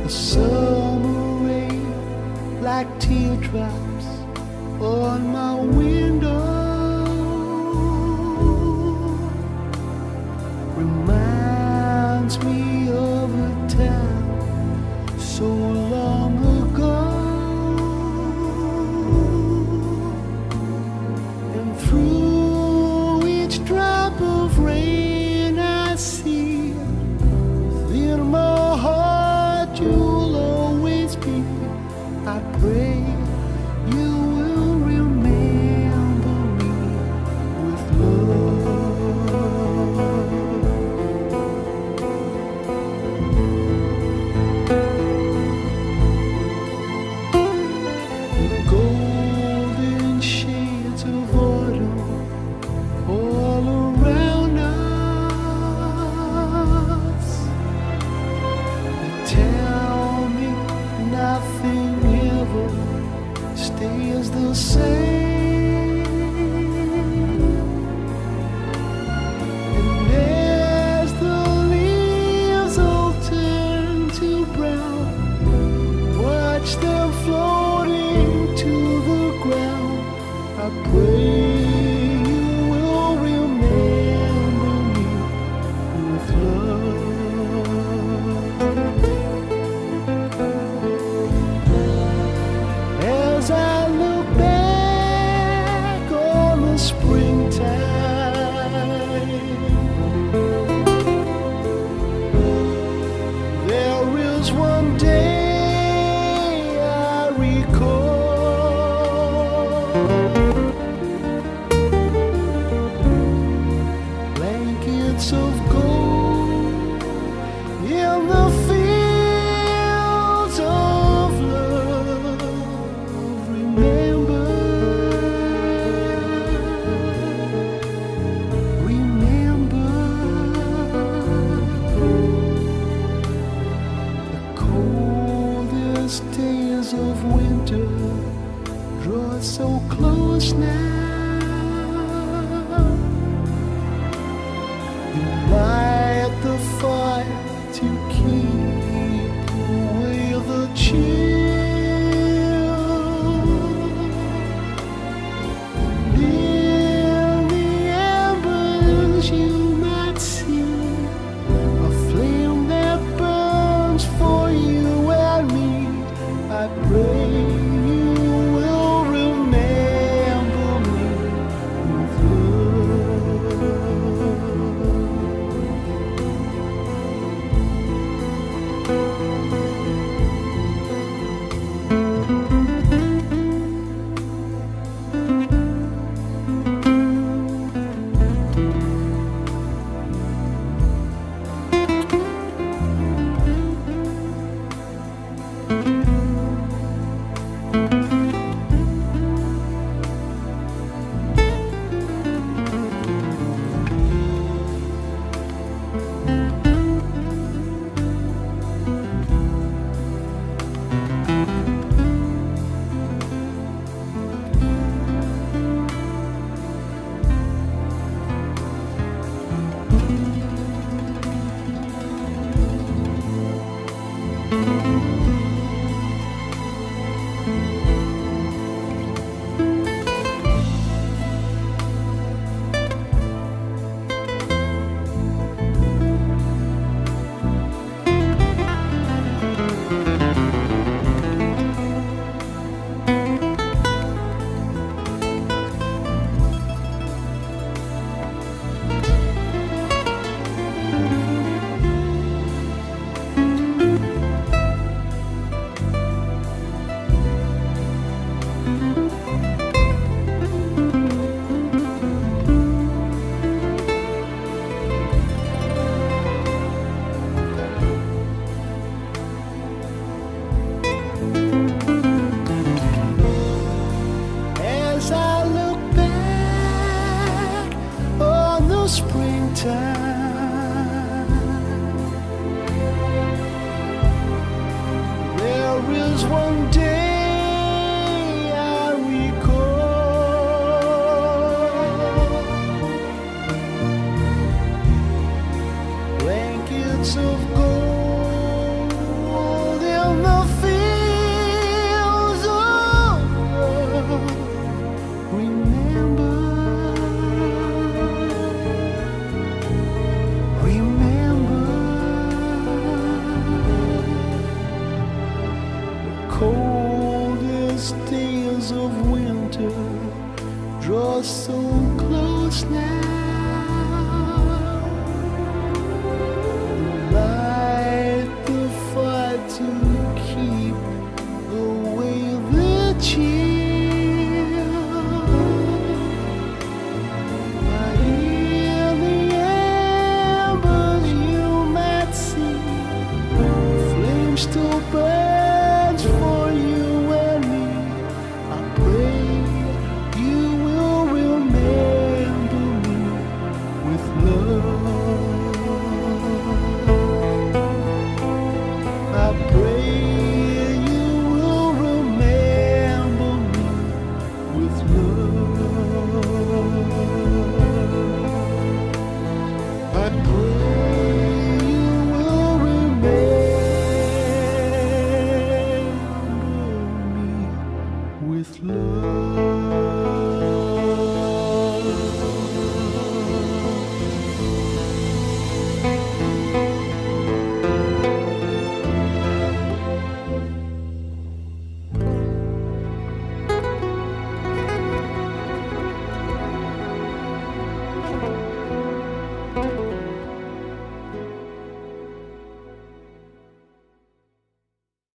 summer rain like teardrops on my window reminds me of a time so long ago, and through each drop of rain I see within my heart you'll always be. I pray you will remember me with love. The golden shades of autumn all around us, they tell me nothing ever stays the same. And as the leaves all turn to brown, watch them floating to the ground. I pray you will remember me with love. As I look back on the springtime, there is one day I recall, blankets of gold in the fields of love. Remember, the coldest days of winter draw so close now. You light the fire to keep away the chill. In the embers you might see a flame that burns for you and me. I pray you will remember me with of gold in draw so close now. Light the fire to keep away the chill. But in the embers you might see flames still burn.